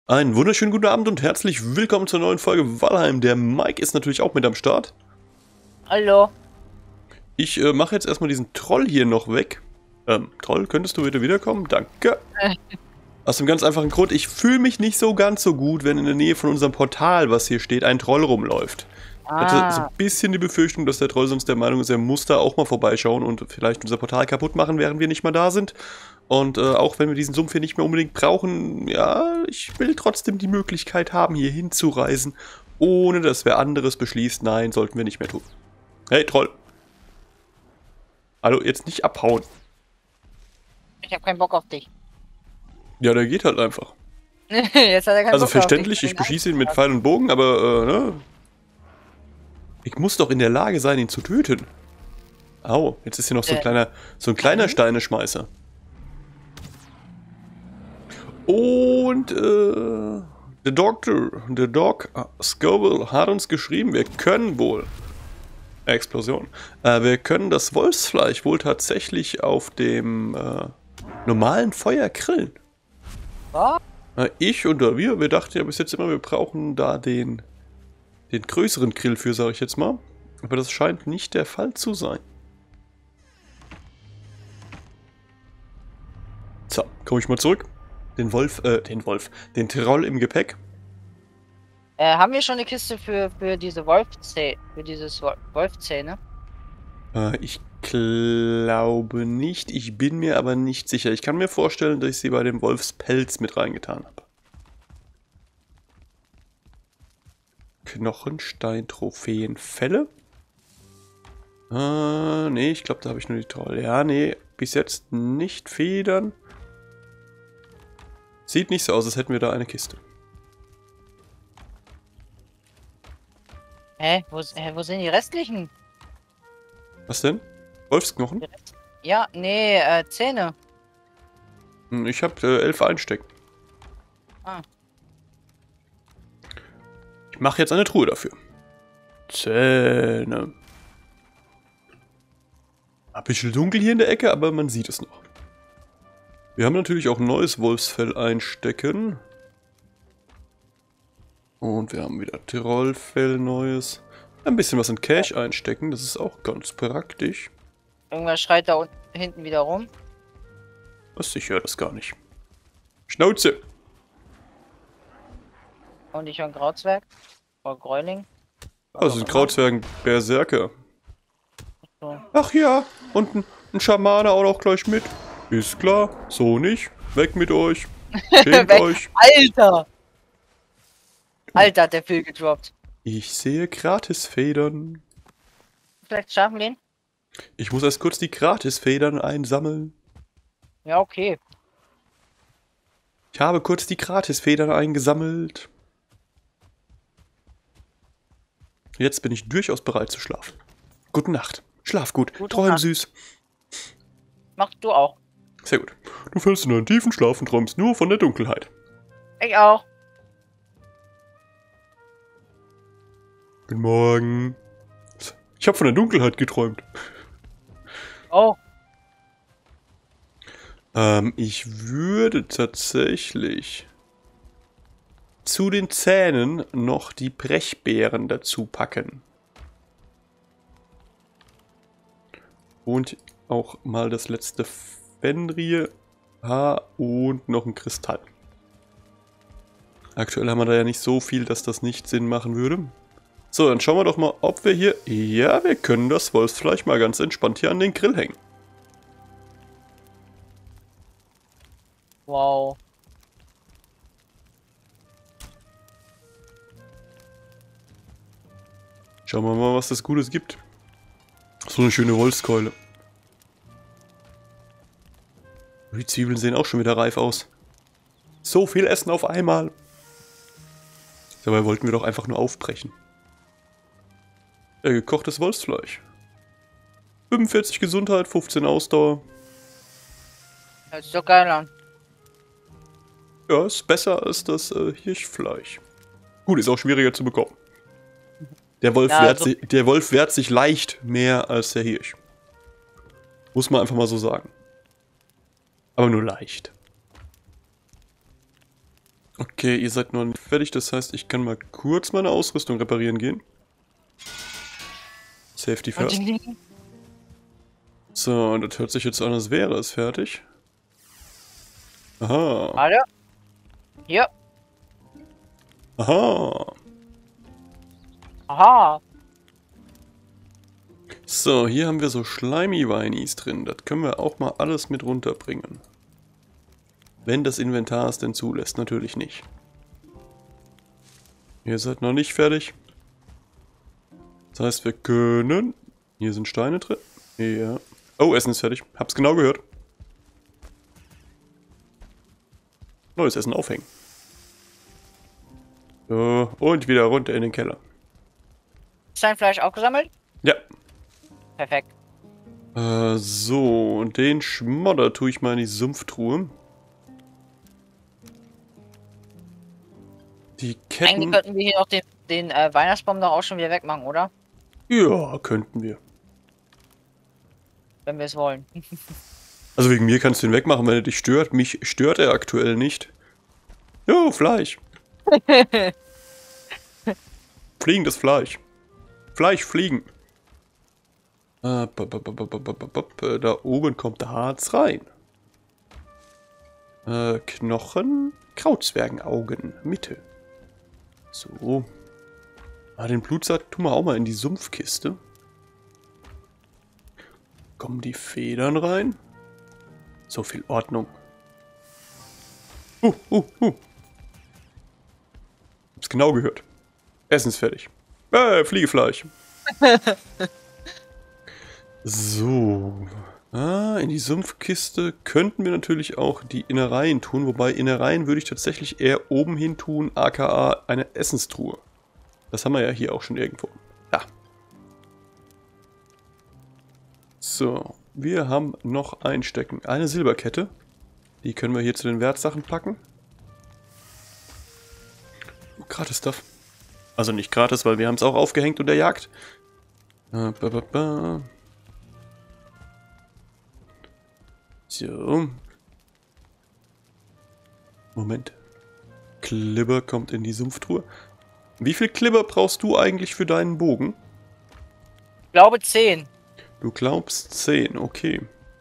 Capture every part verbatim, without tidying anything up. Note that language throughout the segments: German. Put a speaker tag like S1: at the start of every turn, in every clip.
S1: Einen wunderschönen guten Abend und herzlich willkommen zur neuen Folge Valheim. Der Mike ist natürlich auch mit am Start.
S2: Hallo.
S1: Ich äh, mache jetzt erstmal diesen Troll hier noch weg. Ähm, Troll, könntest du bitte wiederkommen? Danke. Aus dem ganz einfachen Grund, ich fühle mich nicht so ganz so gut, wenn in der Nähe von unserem Portal, was hier steht, ein Troll rumläuft. Ich hatte so
S2: Ah,
S1: ein bisschen die Befürchtung, dass der Troll sonst der Meinung ist, er muss da auch mal vorbeischauen und vielleicht unser Portal kaputt machen, während wir nicht mal da sind. Und äh, auch wenn wir diesen Sumpf hier nicht mehr unbedingt brauchen, ja, ich will trotzdem die Möglichkeit haben, hier hinzureisen, ohne dass wer anderes beschließt, nein, sollten wir nicht mehr tun. Hey, Troll. Hallo, jetzt nicht abhauen.
S2: ich hab keinen Bock auf dich.
S1: Ja, der geht halt einfach.
S2: Jetzt hat er keinen
S1: Also
S2: Bock
S1: verständlich,
S2: auf
S1: ich
S2: dich.
S1: beschieße ihn mit Pfeil und Bogen, aber, äh, ne? Ich muss doch in der Lage sein, ihn zu töten. Au, jetzt ist hier noch so ein
S2: Äh,
S1: kleiner, so ein kleiner
S2: mhm.
S1: Steineschmeißer. Und, äh, der Doktor, der Doc Scoville hat uns geschrieben, wir können wohl, Explosion, äh, wir können das Wolfsfleisch wohl tatsächlich auf dem, äh, normalen Feuer grillen.
S2: Was?
S1: Äh, ich und wir, wir dachten ja bis jetzt immer, wir brauchen da den, den größeren Grill für, sage ich jetzt mal. Aber das scheint nicht der Fall zu sein. So, komme ich mal zurück. Den Wolf, äh, den Wolf, den Troll im Gepäck.
S2: Äh, haben wir schon eine Kiste für, für diese Wolfzähne, für dieses Wo- Wolfzähne?
S1: Äh, ich glaube nicht. Ich bin mir aber nicht sicher. Ich kann mir vorstellen, dass ich sie bei dem Wolfspelz mit reingetan habe. Knochenstein, Trophäen, Felle. Äh, nee, ich glaube, da habe ich nur die Troll. Ja, nee, bis jetzt nicht Federn. Sieht nicht so aus, als hätten wir da eine Kiste.
S2: Hä? Wo, s- hä, wo sind die restlichen?
S1: Was denn? Wolfsknochen?
S2: Die Rest ja, nee, äh, Zähne.
S1: Hm, ich habe äh, elf einstecken.
S2: Ah.
S1: Ich mache jetzt eine Truhe dafür. Zähne. Ein bisschen dunkel hier in der Ecke, aber man sieht es noch. Wir haben natürlich auch ein neues Wolfsfell einstecken. Und wir haben wieder Trollfell neues. Ein bisschen was in Cache einstecken, das ist auch ganz praktisch.
S2: Irgendwer schreit da unten hinten wieder rum.
S1: Was, ich höre das gar nicht. Schnauze!
S2: Und ich höre ein Grauzwerg. Oder Gräuling. Was
S1: Also
S2: auch
S1: sind
S2: immer.
S1: Krautzwergen Berserker.
S2: So.
S1: Ach ja, und ein, ein Schamane auch noch gleich mit. Ist klar, so nicht. Weg mit euch. Schämt
S2: Weg.
S1: euch.
S2: Alter! Alter, hat der Phil gedroppt.
S1: Ich sehe Gratisfedern.
S2: Vielleicht schaffen wir ihn?
S1: Ich muss erst kurz die Gratisfedern einsammeln.
S2: Ja, okay.
S1: Ich habe kurz die Gratisfedern eingesammelt. Jetzt bin ich durchaus bereit zu schlafen. Gute Nacht. Schlaf gut.
S2: Gute
S1: Träum
S2: Nacht.
S1: süß.
S2: Machst du auch.
S1: Sehr gut. Du fällst in einen tiefen Schlaf und träumst nur von der Dunkelheit.
S2: Ich auch.
S1: Guten Morgen. Ich habe von der Dunkelheit geträumt.
S2: Oh.
S1: Ähm, ich würde tatsächlich zu den Zähnen noch die Brechbeeren dazu packen. Und auch mal das letzte Fenrir Haar und noch ein Kristall. Aktuell haben wir da ja nicht so viel, dass das nicht Sinn machen würde. So, dann schauen wir doch mal, ob wir hier... Ja, wir können das Wolfsfleisch mal ganz entspannt hier an den Grill hängen.
S2: Wow.
S1: Schauen wir mal, was das Gutes gibt. So eine schöne Holzkeule. Die Zwiebeln sehen auch schon wieder reif aus. So viel Essen auf einmal. Dabei wollten wir doch einfach nur aufbrechen. Ja, gekochtes Wolfsfleisch. fünfundvierzig Gesundheit, fünfzehn Ausdauer.
S2: Hört sich doch geil an.
S1: Ja, ist besser als das äh, Hirschfleisch. Gut, ist auch schwieriger zu bekommen. Der Wolf,
S2: Ja,
S1: wehrt
S2: also-
S1: sich, der Wolf wehrt sich leicht mehr als der Hirsch. Muss man einfach mal so sagen. Aber nur leicht. Okay, ihr seid noch nicht fertig, das heißt, ich kann mal kurz meine Ausrüstung reparieren gehen. Safety first. So, und das hört sich jetzt an, als wäre es fertig. Aha.
S2: Warte. Hier.
S1: Aha.
S2: Aha.
S1: So, hier haben wir so Schleimy-Weinis drin. Das können wir auch mal alles mit runterbringen. Wenn das Inventar es denn zulässt, natürlich nicht. Ihr seid noch nicht fertig. Das heißt, wir können... Hier sind Steine drin. Ja. Oh, Essen ist fertig. Hab's genau gehört. Neues Essen aufhängen. So, und wieder runter in den Keller.
S2: Ist dein Fleisch auch gesammelt?
S1: Ja.
S2: Perfekt.
S1: Äh, so, und den Schmodder tue ich mal in die Sumpftruhe. Die Ketten...
S2: Eigentlich könnten wir hier noch den, den äh, Weihnachtsbaum doch auch schon wieder wegmachen, oder?
S1: Ja, könnten wir.
S2: Wenn wir es wollen.
S1: Also wegen mir kannst du ihn wegmachen, wenn er dich stört. Mich stört er aktuell nicht. Jo, Fleisch. Fliegendes Fleisch. Fleisch fliegen. Äh, da oben kommt der Harz rein. Äh, Knochen. Krautzwergenaugen. Mitte. So. Ah, den Blutsack tun wir auch mal in die Sumpfkiste. Kommen die Federn rein. So viel Ordnung. Uh, uh, uh. Hab's genau gehört. Essen ist fertig. Äh, Fliegefleisch. So. Ah, in die Sumpfkiste könnten wir natürlich auch die Innereien tun. Wobei Innereien würde ich tatsächlich eher oben hin tun, aka eine Essenstruhe. Das haben wir ja hier auch schon irgendwo. Da. So, wir haben noch ein Stecken. Eine Silberkette. Die können wir hier zu den Wertsachen packen. Oh, gratis Stuff. Also nicht gratis, weil wir haben es auch aufgehängt unter Jagd. Äh, ba, ba, ba. So. Moment. Klibber kommt in die Sumpftruhe. Wie viel Klibber brauchst du eigentlich für deinen Bogen?
S2: Ich glaube zehn.
S1: Du glaubst zehn, okay.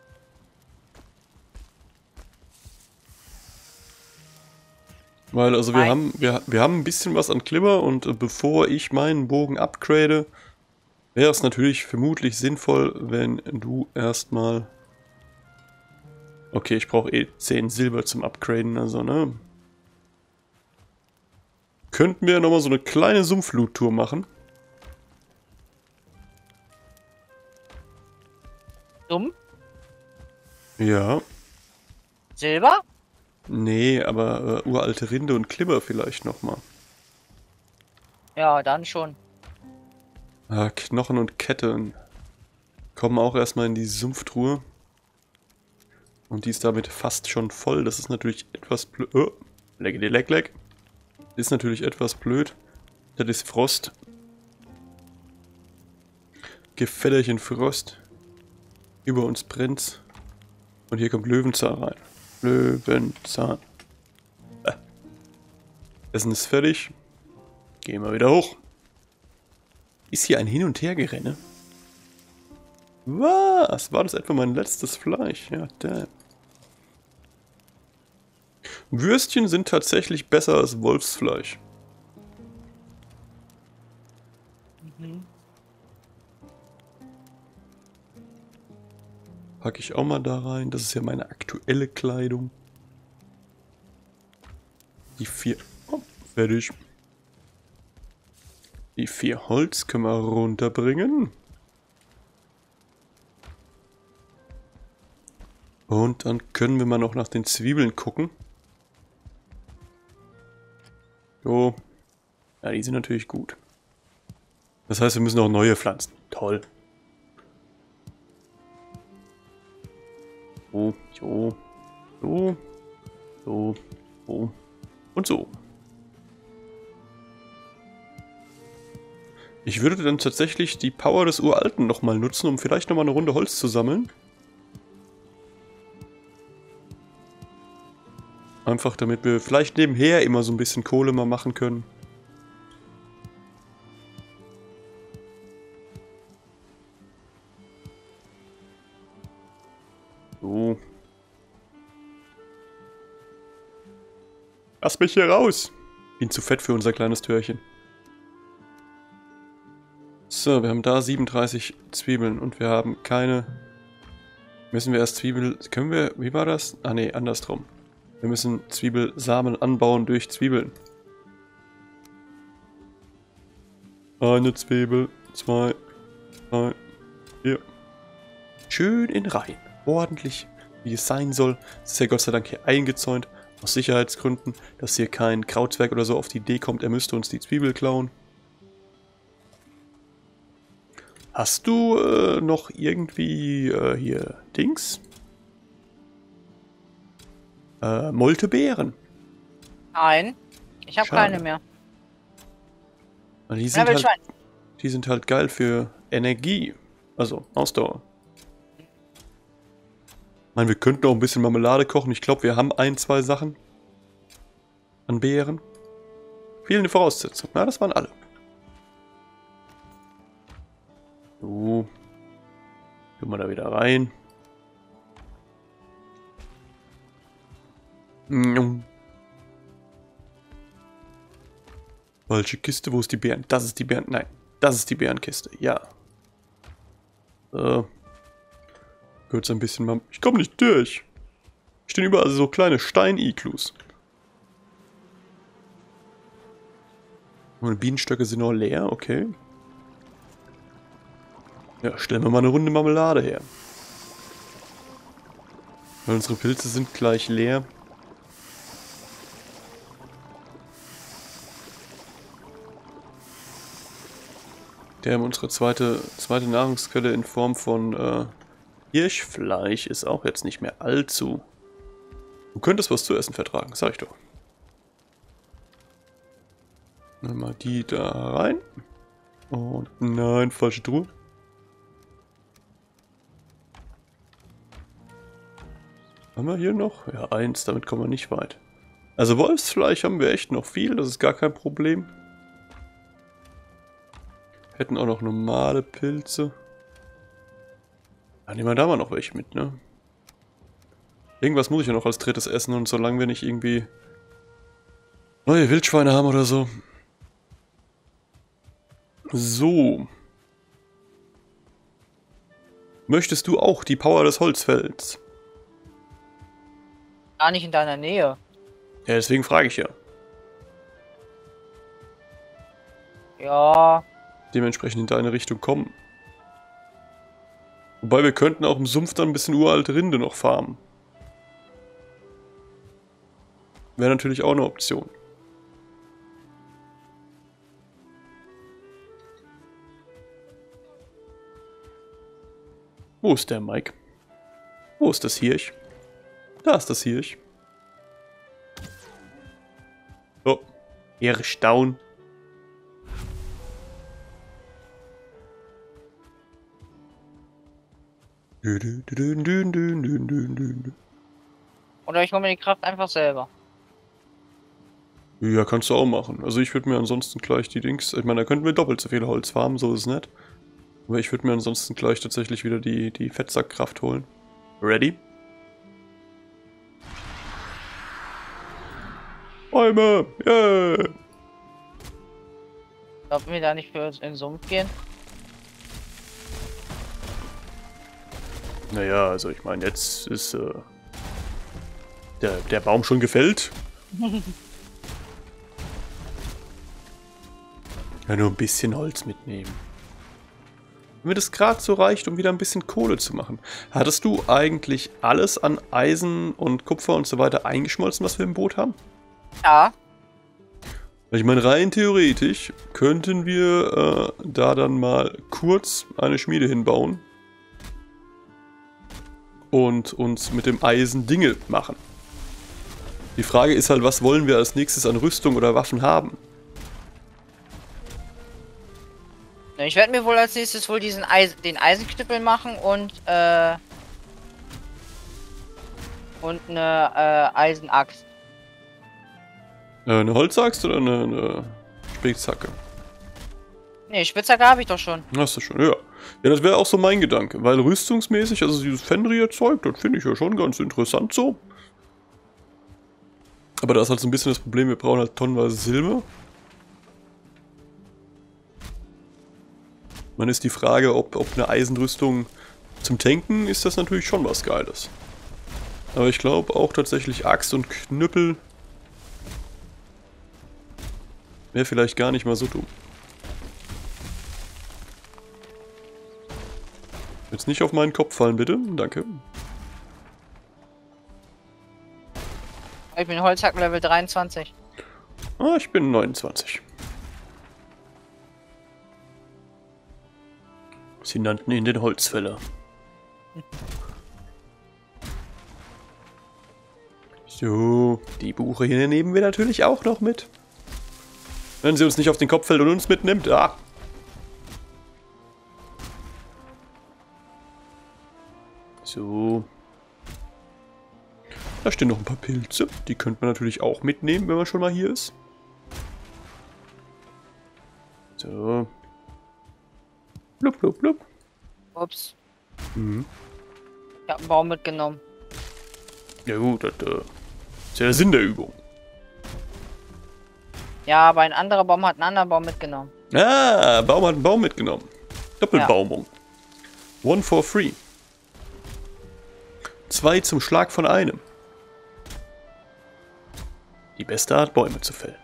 S1: Weil, also wir
S2: Nein.
S1: haben, wir, wir haben ein bisschen was an Klibber und äh, bevor ich meinen Bogen upgrade, wäre es natürlich vermutlich sinnvoll, wenn du erstmal... Okay, ich brauche eh zehn Silber zum Upgraden, also, ne? Könnten wir nochmal so eine kleine Sumpfloot-Tour machen?
S2: Dumm?
S1: Ja.
S2: Silber?
S1: Nee, aber äh, uralte Rinde und Klibber vielleicht nochmal.
S2: Ja, dann schon.
S1: Ah, Knochen und Ketten. Kommen auch erstmal in die Sumpftruhe. Und die ist damit fast schon voll. Das ist natürlich etwas blöd. Oh, leck, leck, leck. Ist natürlich etwas blöd. Das ist Frost. Gefällerchen Frost. Über uns brennt's. Und hier kommt Löwenzahn rein. Löwenzahn. Äh. Essen ist fertig. Gehen wir wieder hoch. Ist hier ein Hin- und Hergerenne? Was? War das etwa mein letztes Fleisch? Ja, damn. Würstchen sind tatsächlich besser als Wolfsfleisch.
S2: Mhm.
S1: Packe ich auch mal da rein. Das ist ja meine aktuelle Kleidung. Die vier... Oh, fertig. Die vier Holz können wir runterbringen. Und dann können wir mal noch nach den Zwiebeln gucken. So. Ja, die sind natürlich gut. Das heißt, wir müssen auch neue pflanzen. Toll. So, so, so, so, so und so. Ich würde dann tatsächlich die Power des Uralten nochmal nutzen, um vielleicht nochmal eine Runde Holz zu sammeln. Einfach damit wir vielleicht nebenher immer so ein bisschen Kohle mal machen können. So. Lass mich hier raus! Bin zu fett für unser kleines Türchen. So, wir haben da siebenunddreißig Zwiebeln und wir haben keine... Müssen wir erst Zwiebel... Können wir... Wie war das? Ah ne, andersrum. Wir müssen Zwiebelsamen anbauen durch Zwiebeln. Eine Zwiebel, zwei, drei, vier. Schön in Reihen. Ordentlich, wie es sein soll. Es ist ja Gott sei Dank hier eingezäunt. Aus Sicherheitsgründen, dass hier kein Krautzwerg oder so auf die Idee kommt, er müsste uns die Zwiebel klauen. Hast du äh, noch irgendwie äh, hier Dings? Äh, Moltebeeren.
S2: Nein, ich habe
S1: Schade.
S2: keine mehr.
S1: Die sind, halt, die sind halt geil für Energie. Also Ausdauer. Ich meine, wir könnten auch ein bisschen Marmelade kochen. Ich glaube, wir haben ein, zwei Sachen an Beeren. Fehlende Voraussetzungen. Na, das waren alle. So. Tun wir da wieder rein. Falsche Kiste, wo ist die Beeren? Das ist die Beeren. Nein, das ist die Beerenkiste. Ja. So. Kurz ein bisschen mal. Ich komme nicht durch. Stehen überall so kleine Stein-Iglus. Und Bienenstöcke sind noch leer, okay. Ja, stellen wir mal eine Runde Marmelade her. Weil unsere Pilze sind gleich leer. Wir haben unsere zweite, zweite Nahrungsquelle in Form von äh, Hirschfleisch ist auch jetzt nicht mehr allzu. Du könntest was zu essen vertragen, sag ich doch. Nimm mal die da rein. Und nein, falsche Truhe. Haben wir hier noch? Ja, eins, damit kommen wir nicht weit. Also Wolfsfleisch haben wir echt noch viel, das ist gar kein Problem. Hätten auch noch normale Pilze. Ja, nehmen wir da mal noch welche mit, ne? Irgendwas muss ich ja noch als drittes essen und solange wir nicht irgendwie neue Wildschweine haben oder so. So. Möchtest du auch die Power des Holzfelds?
S2: Gar nicht in deiner Nähe.
S1: Ja, deswegen frage ich ja.
S2: Ja.
S1: Dementsprechend in deine Richtung kommen. Wobei wir könnten auch im Sumpf dann ein bisschen uralte Rinde noch farmen. Wäre natürlich auch eine Option. Wo ist der Mike? Wo ist das Hirsch? Da ist das Hirsch. Oh, Hirsch down.
S2: Oder ich hole mir die Kraft einfach selber.
S1: Ja, kannst du auch machen. Also ich würde mir ansonsten gleich die Dings... Ich meine, da könnten wir doppelt so viel Holz farmen, so ist es nicht. Aber ich würde mir ansonsten gleich tatsächlich wieder die, die Fettsackkraft holen. Ready? Bäume! Yeah!
S2: Sollten wir da nicht für uns in den Sumpf gehen?
S1: Naja, also ich meine, jetzt ist äh, der, der Baum schon gefällt. Ja, nur ein bisschen Holz mitnehmen. Wenn mir das gerade so reicht, um wieder ein bisschen Kohle zu machen. Hattest du eigentlich alles an Eisen und Kupfer und so weiter eingeschmolzen, was wir im Boot haben?
S2: Ja.
S1: Ich meine, rein theoretisch könnten wir äh, da dann mal kurz eine Schmiede hinbauen. Und uns mit dem Eisen Dinge machen. Die Frage ist halt, was wollen wir als nächstes an Rüstung oder Waffen haben?
S2: Ich werde mir wohl als nächstes wohl diesen Eisen, den Eisenknüppel machen und äh, und eine äh, Eisenaxt.
S1: Äh, eine Holzaxt oder eine, eine Spitzhacke?
S2: Nee, Spitzhacke habe ich doch schon.
S1: Hast du schon, ja. Ja, das wäre auch so mein Gedanke, weil rüstungsmäßig, also dieses Fenrir-Zeug, das finde ich ja schon ganz interessant so. Aber da ist halt so ein bisschen das Problem, wir brauchen halt tonnenweise Silber. Man ist die Frage, ob, ob eine Eisenrüstung zum Tanken ist das natürlich schon was Geiles. Aber ich glaube auch tatsächlich Axt und Knüppel wäre vielleicht gar nicht mal so dumm. Jetzt nicht auf meinen Kopf fallen, bitte. Danke.
S2: Ich bin Holzhacken Level dreiundzwanzig.
S1: Ah, ich bin neunundzwanzig. Sie nannten ihn den Holzfäller. So, die Buche hier nehmen wir natürlich auch noch mit. Wenn sie uns nicht auf den Kopf fällt und uns mitnimmt, ah. So. Da stehen noch ein paar Pilze. Die könnte man natürlich auch mitnehmen, wenn man schon mal hier ist. So. Blub, blub, blub.
S2: Ups.
S1: Mhm.
S2: Ich habe einen Baum mitgenommen.
S1: Ja gut, das äh, ist ja der Sinn der Übung.
S2: Ja, aber ein anderer Baum hat einen anderen Baum mitgenommen.
S1: Ah, Baum hat einen Baum mitgenommen. Doppelbaumung. Ja. One for free. Zwei zum Schlag von einem. Die beste Art, Bäume zu fällen.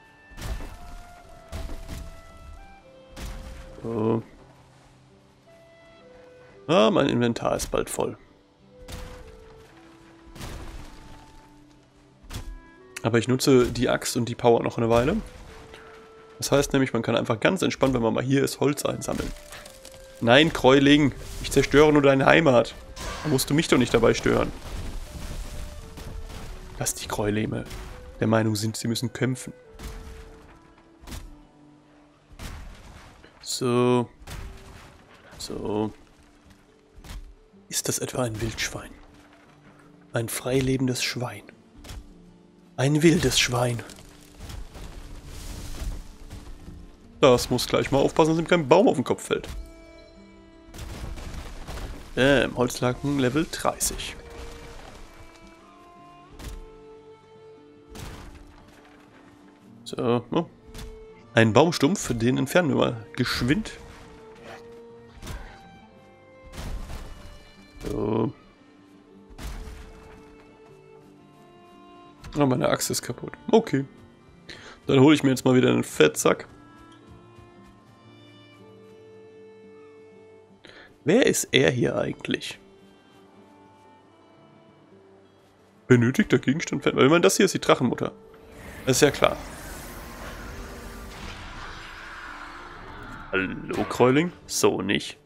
S1: So. Ah, mein Inventar ist bald voll. Aber ich nutze die Axt und die Power noch eine Weile. Das heißt nämlich, man kann einfach ganz entspannt, wenn man mal hier ist, Holz einsammeln. Nein, Gräuling, ich zerstöre nur deine Heimat. Da musst du mich doch nicht dabei stören. Lass die Gräuleme der Meinung sind, sie müssen kämpfen. So. So. Ist das etwa ein Wildschwein? Ein freilebendes Schwein. Ein wildes Schwein. Das muss gleich mal aufpassen, dass ihm kein Baum auf den Kopf fällt. Ähm, Holzlaken Level dreißig. So, oh. Ein Baumstumpf, den entfernen wir mal geschwind. So. Oh, meine Axt ist kaputt. Okay. Dann hole ich mir jetzt mal wieder einen Fettsack. Wer ist er hier eigentlich? Benötigter Gegenstand. Weil ich meine, das hier ist die Drachenmutter. Das ist ja klar. Hallo, Gräuling? So nicht.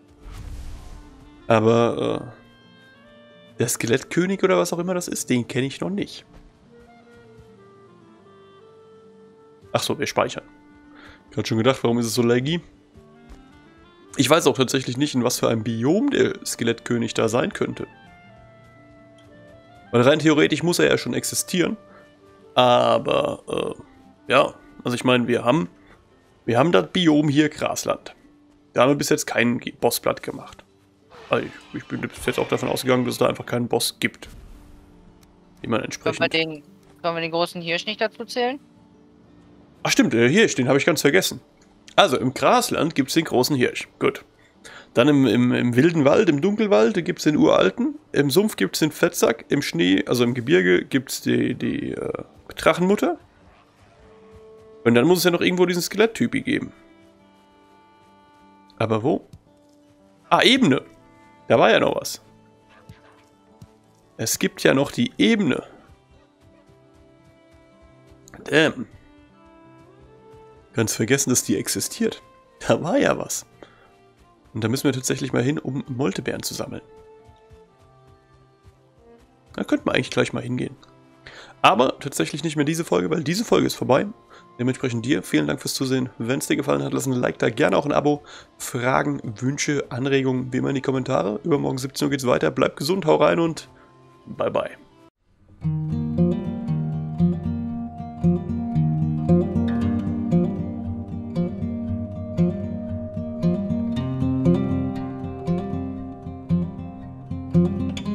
S1: Aber, äh, der Skelettkönig oder was auch immer das ist, den kenne ich noch nicht. Achso, wir speichern. Ich hatte schon gedacht, warum ist es so laggy? Ich weiß auch tatsächlich nicht, in was für einem Biom der Skelettkönig da sein könnte. Weil rein theoretisch muss er ja schon existieren. Aber, äh, ja, also ich meine, wir haben, wir haben das Biom hier Grasland. Da haben wir bis jetzt keinen Boss platt gemacht. Also ich, ich bin bis jetzt auch davon ausgegangen, dass es da einfach keinen Boss gibt. Wie man entsprechend...
S2: Können wir den, können wir den großen Hirsch nicht dazu zählen?
S1: Ach stimmt, der Hirsch, den habe ich ganz vergessen. Also, im Grasland gibt es den großen Hirsch. Gut. Dann im, im, im wilden Wald, im Dunkelwald, gibt es den uralten. Im Sumpf gibt es den Fettsack. Im Schnee, also im Gebirge, gibt es die, die äh, Drachenmutter. Und dann muss es ja noch irgendwo diesen Skeletttypi geben. Aber wo? Ah, Ebene. Da war ja noch was. Es gibt ja noch die Ebene. Damn. Ganz vergessen, dass die existiert. Da war ja was. Und da müssen wir tatsächlich mal hin, um Moltebeeren zu sammeln. Da könnten wir eigentlich gleich mal hingehen. Aber tatsächlich nicht mehr diese Folge, weil diese Folge ist vorbei. Dementsprechend dir vielen Dank fürs Zusehen. Wenn es dir gefallen hat, lass ein Like da, gerne auch ein Abo. Fragen, Wünsche, Anregungen, wie immer in die Kommentare. Übermorgen siebzehn Uhr geht's weiter. Bleib gesund, hau rein und bye bye. Tschüss.